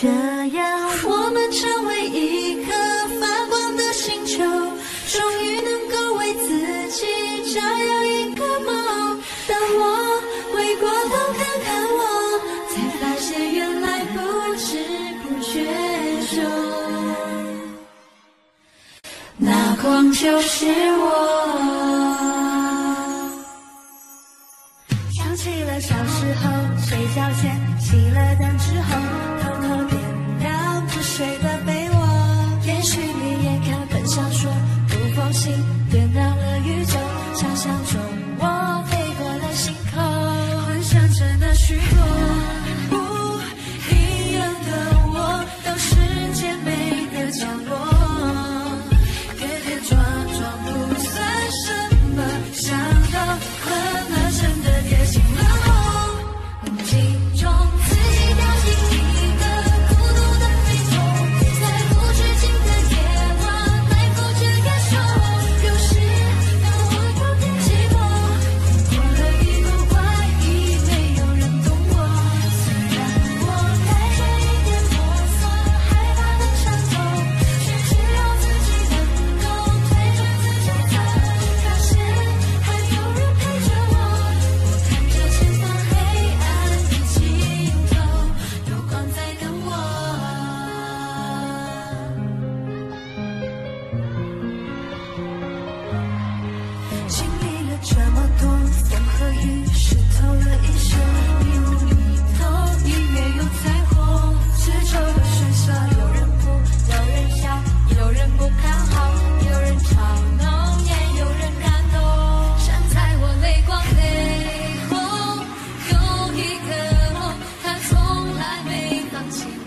这样我们成为一颗发光的星球，终于能够为自己照耀一个梦。当我回过头看看我，才发现原来不知不觉中，那光就是我。 想起了小时候睡觉前熄了灯之后，偷偷点亮着睡的被窝，也许你也看本小说，不风信点亮了宇宙，想象中我飞过了星空，幻想着那许多不一样的我，到世界每个角落，跌跌撞撞不算什么，想到困了真的跌进了梦，梦境中自己掉进一个孤独的黑洞，在无止境的夜晚埋伏着感受，有时当我有点寂寞，过了一路怪异，没有人懂我，虽然我带着一点摸索，害怕的伤痛，却只有自己能够推着自己走，发现还有人陪着我，我看着前方黑暗的尽头，有光在等我。经历了这么多风和雨，湿透了一身，一雾一头，音乐有彩虹，四周的喧嚣，有人哭，有人笑，有人不看好，有人嘲弄，也有人感动。站在我泪光背后，有一个梦，它从来没放弃。